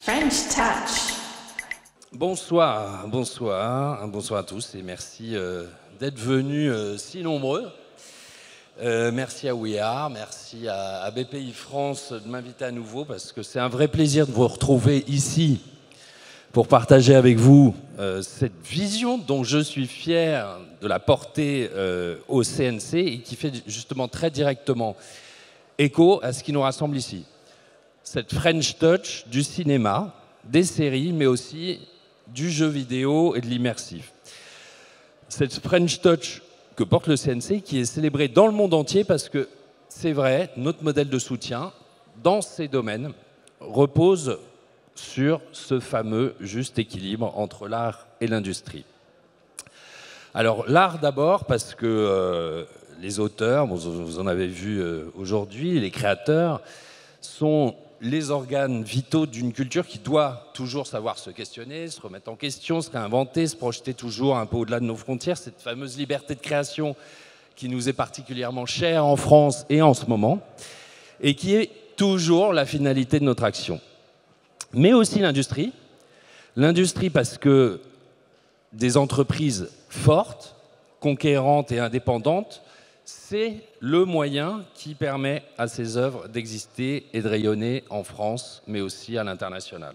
French Touch. Bonsoir à tous et merci d'être venus si nombreux. Merci à We Are, merci à BPI France de m'inviter à nouveau parce que c'est un vrai plaisir de vous retrouver ici pour partager avec vous cette vision dont je suis fier de la porter au CNC et qui fait justement très directement écho à ce qui nous rassemble ici. Cette French Touch du cinéma, des séries, mais aussi du jeu vidéo et de l'immersif. Cette French Touch que porte le CNC qui est célébrée dans le monde entier parce que c'est vrai, notre modèle de soutien dans ces domaines repose sur ce fameux juste équilibre entre l'art et l'industrie. Alors l'art d'abord parce que les auteurs, vous en avez vu aujourd'hui, les créateurs sont les organes vitaux d'une culture qui doit toujours savoir se questionner, se remettre en question, se réinventer, se projeter toujours un peu au-delà de nos frontières, cette fameuse liberté de création qui nous est particulièrement chère en France et en ce moment, et qui est toujours la finalité de notre action. Mais aussi l'industrie. L'industrie parce que des entreprises fortes, conquérantes et indépendantes, c'est le moyen qui permet à ces œuvres d'exister et de rayonner en France, mais aussi à l'international.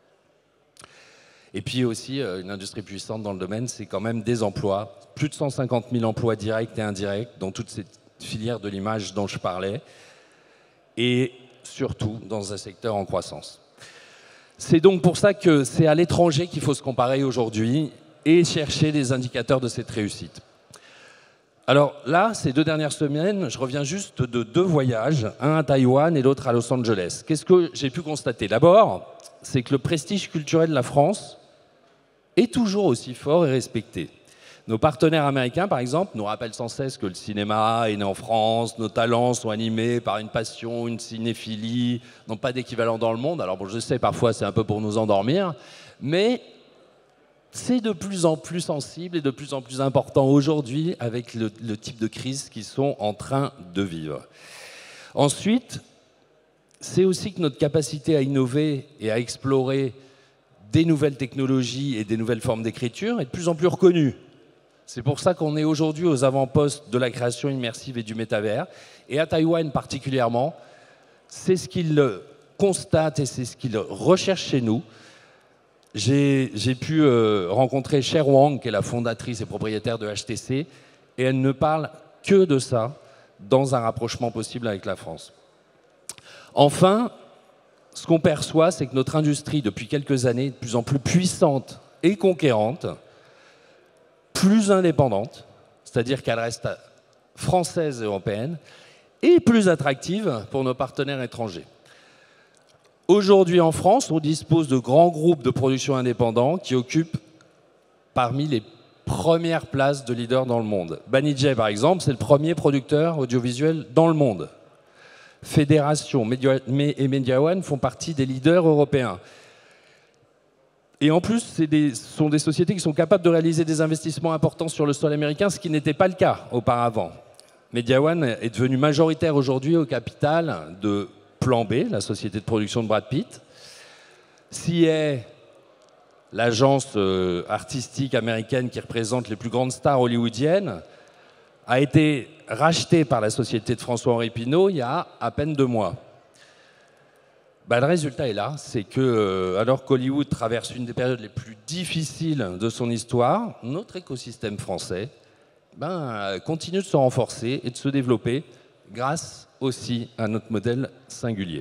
Et puis aussi, une industrie puissante dans le domaine, c'est quand même des emplois, plus de 150 000 emplois directs et indirects dans toute cette filière de l'image dont je parlais, et surtout dans un secteur en croissance. C'est donc pour ça que c'est à l'étranger qu'il faut se comparer aujourd'hui et chercher des indicateurs de cette réussite. Alors là, ces 2 dernières semaines, je reviens juste de 2 voyages, un à Taïwan et l'autre à Los Angeles. Qu'est-ce que j'ai pu constater? D'abord, c'est que le prestige culturel de la France est toujours aussi fort et respecté. Nos partenaires américains, par exemple, nous rappellent sans cesse que le cinéma est né en France, nos talents sont animés par une passion, une cinéphilie, n'ont pas d'équivalent dans le monde. Alors bon, je sais, parfois c'est un peu pour nous endormir, mais c'est de plus en plus sensible et de plus en plus important aujourd'hui avec le type de crise qu'ils sont en train de vivre. Ensuite, c'est aussi que notre capacité à innover et à explorer des nouvelles technologies et des nouvelles formes d'écriture est de plus en plus reconnue. C'est pour ça qu'on est aujourd'hui aux avant-postes de la création immersive et du métavers. Et à Taïwan particulièrement, c'est ce qu'ils constatent et c'est ce qu'ils recherchent chez nous. J'ai pu rencontrer Cher Wang, qui est la fondatrice et propriétaire de HTC, et elle ne parle que de ça dans un rapprochement possible avec la France. Enfin, ce qu'on perçoit, c'est que notre industrie, depuis quelques années, est de plus en plus puissante et conquérante, plus indépendante, c'est-à-dire qu'elle reste française et européenne, et plus attractive pour nos partenaires étrangers. Aujourd'hui en France, on dispose de grands groupes de production indépendants qui occupent parmi les premières places de leaders dans le monde. Banijay, par exemple, c'est le premier producteur audiovisuel dans le monde. Fédération et Media One font partie des leaders européens. Et en plus, ce sont des sociétés qui sont capables de réaliser des investissements importants sur le sol américain, ce qui n'était pas le cas auparavant. Media One est devenu majoritaire aujourd'hui au capital de Plan B, la société de production de Brad Pitt. CA, l'agence artistique américaine qui représente les plus grandes stars hollywoodiennes, a été rachetée par la société de François-Henri Pinault il y a à peine 2 mois. Le résultat est là, c'est que alors qu'Hollywood traverse une des périodes les plus difficiles de son histoire, notre écosystème français continue de se renforcer et de se développer grâce aussi à notre modèle singulier.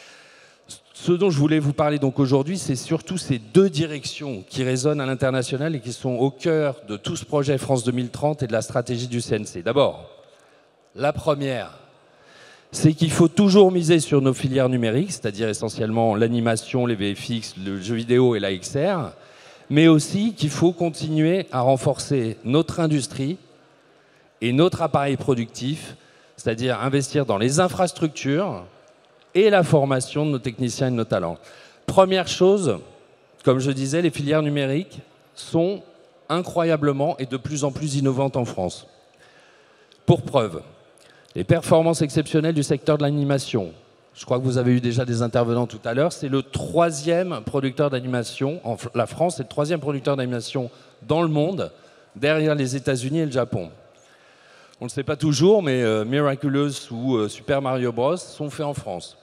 Ce dont je voulais vous parler donc aujourd'hui, c'est surtout ces 2 directions qui résonnent à l'international et qui sont au cœur de tout ce projet France 2030 et de la stratégie du CNC. D'abord, la première, c'est qu'il faut toujours miser sur nos filières numériques, c'est-à-dire essentiellement l'animation, les VFX, le jeu vidéo et la XR, mais aussi qu'il faut continuer à renforcer notre industrie et notre appareil productif, c'est-à-dire investir dans les infrastructures et la formation de nos techniciens et de nos talents. Première chose, comme je disais, les filières numériques sont incroyablement et de plus en plus innovantes en France. Pour preuve, les performances exceptionnelles du secteur de l'animation, Je crois que vous avez eu déjà des intervenants tout à l'heure. C'est le 3e producteur d'animation. La France est le 3e producteur d'animation dans le monde, derrière les États-Unis et le Japon. On ne le sait pas toujours, mais Miraculous ou Super Mario Bros. Sont faits en France.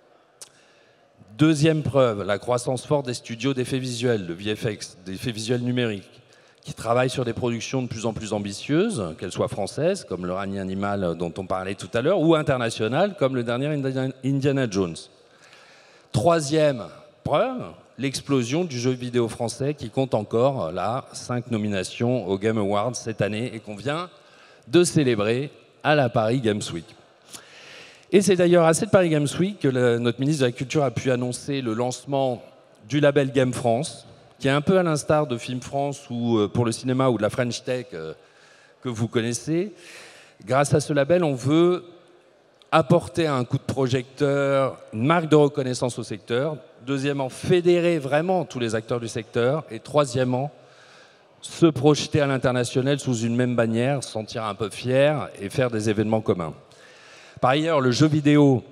Deuxième preuve, la croissance forte des studios d'effets visuels, de VFX, d'effets visuels numériques, qui travaillent sur des productions de plus en plus ambitieuses, qu'elles soient françaises, comme Le Règne animal dont on parlait tout à l'heure, ou internationales, comme le dernier Indiana Jones. Troisième preuve, l'explosion du jeu vidéo français qui compte encore, là, 5 nominations aux Game Awards cette année et qu'on vient de célébrer à la Paris Games Week. Et c'est d'ailleurs à cette Paris Games Week que notre ministre de la Culture a pu annoncer le lancement du label Game France, qui est un peu à l'instar de Film France ou pour le cinéma ou de la French Tech que vous connaissez. Grâce à ce label, on veut apporter un coup de projecteur, une marque de reconnaissance au secteur. Deuxièmement, fédérer vraiment tous les acteurs du secteur. Et troisièmement, se projeter à l'international sous une même bannière, se sentir un peu fier et faire des événements communs. Par ailleurs, le jeu vidéo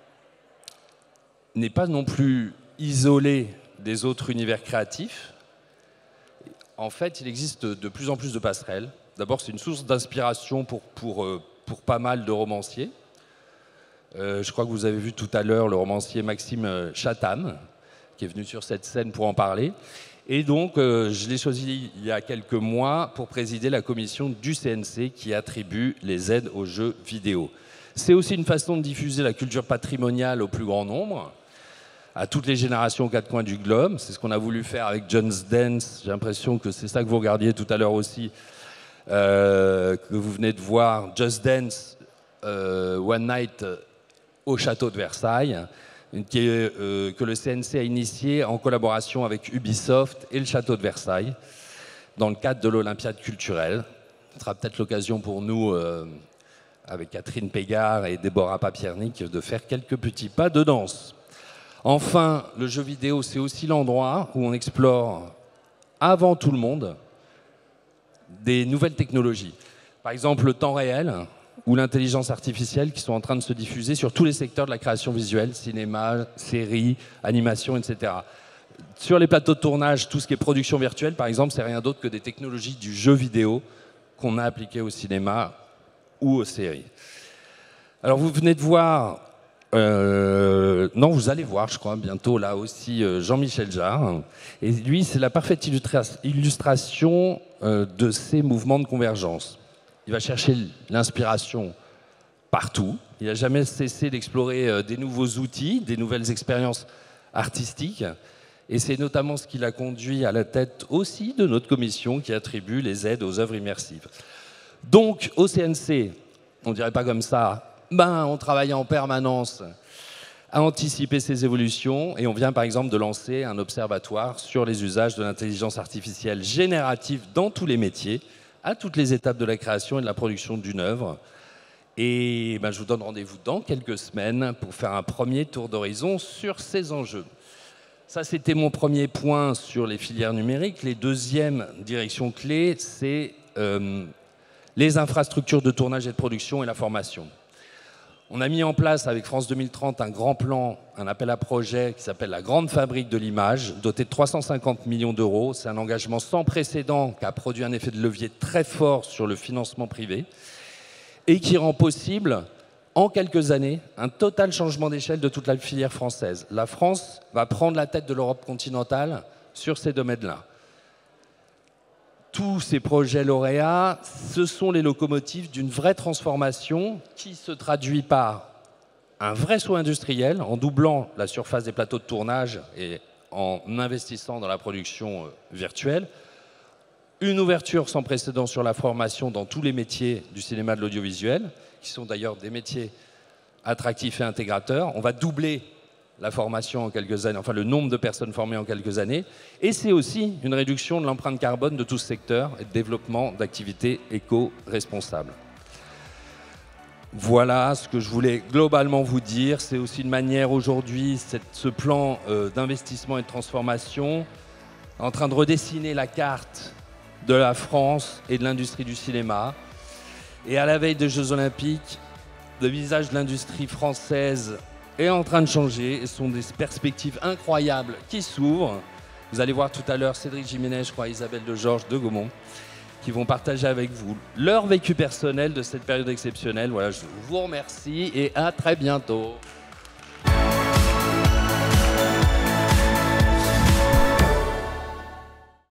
n'est pas non plus isolé des autres univers créatifs. En fait, il existe de plus en plus de passerelles. D'abord, c'est une source d'inspiration pour pas mal de romanciers. Je crois que vous avez vu tout à l'heure le romancier Maxime Chatham, qui est venu sur cette scène pour en parler. Et donc, je l'ai choisi il y a quelques mois pour présider la commission du CNC qui attribue les aides aux jeux vidéo. C'est aussi une façon de diffuser la culture patrimoniale au plus grand nombre, à toutes les générations aux quatre coins du globe. C'est ce qu'on a voulu faire avec Just Dance. J'ai l'impression que c'est ça que vous regardiez tout à l'heure aussi, que vous venez de voir. Just Dance, One Night au château de Versailles, que le CNC a initié en collaboration avec Ubisoft et le château de Versailles, dans le cadre de l'Olympiade culturelle. Ce sera peut-être l'occasion pour nous, avec Catherine Pégard et Déborah Papiernik, de faire quelques petits pas de danse. Enfin, le jeu vidéo, c'est aussi l'endroit où on explore, avant tout le monde, des nouvelles technologies. Par exemple, le temps réel ou l'intelligence artificielle qui sont en train de se diffuser sur tous les secteurs de la création visuelle, cinéma, séries, animation, etc. Sur les plateaux de tournage, tout ce qui est production virtuelle, par exemple, c'est rien d'autre que des technologies du jeu vidéo qu'on a appliquées au cinéma ou aux séries. Alors vous venez de voir, non vous allez voir je crois bientôt là aussi Jean-Michel Jarre, et lui c'est la parfaite illustration de ces mouvements de convergence. Il va chercher l'inspiration partout, il n'a jamais cessé d'explorer des nouveaux outils, des nouvelles expériences artistiques, et c'est notamment ce qui l'a conduit à la tête aussi de notre commission qui attribue les aides aux œuvres immersives. Donc, au CNC, on ne dirait pas comme ça, on travaille en permanence à anticiper ces évolutions et on vient par exemple de lancer un observatoire sur les usages de l'intelligence artificielle générative dans tous les métiers, à toutes les étapes de la création et de la production d'une œuvre. Et je vous donne rendez-vous dans quelques semaines pour faire un premier tour d'horizon sur ces enjeux. Ça, c'était mon premier point sur les filières numériques. Les deuxièmes directions clés, c'est les infrastructures de tournage et de production et la formation. On a mis en place avec France 2030 un grand plan, un appel à projet qui s'appelle la Grande Fabrique de l'Image, doté de 350 millions d'euros. C'est un engagement sans précédent qui a produit un effet de levier très fort sur le financement privé et qui rend possible, en quelques années, un total changement d'échelle de toute la filière française. La France va prendre la tête de l'Europe continentale sur ces domaines-là. Tous ces projets lauréats, ce sont les locomotives d'une vraie transformation qui se traduit par un vrai saut industriel en doublant la surface des plateaux de tournage et en investissant dans la production virtuelle, une ouverture sans précédent sur la formation dans tous les métiers du cinéma et de l'audiovisuel, qui sont d'ailleurs des métiers attractifs et intégrateurs. On va doubler la formation en quelques années, enfin le nombre de personnes formées en quelques années. Et c'est aussi une réduction de l'empreinte carbone de tout ce secteur et de développement d'activités éco-responsables. Voilà ce que je voulais globalement vous dire. C'est aussi une manière aujourd'hui, ce plan d'investissement et de transformation, en train de redessiner la carte de la France et de l'industrie du cinéma. Et à la veille des Jeux Olympiques, le visage de l'industrie française est en train de changer. Ce sont des perspectives incroyables qui s'ouvrent. Vous allez voir tout à l'heure Cédric Jiménez, je crois, Isabelle de Georges de Gaumont, qui vont partager avec vous leur vécu personnel de cette période exceptionnelle. Voilà, je vous remercie et à très bientôt.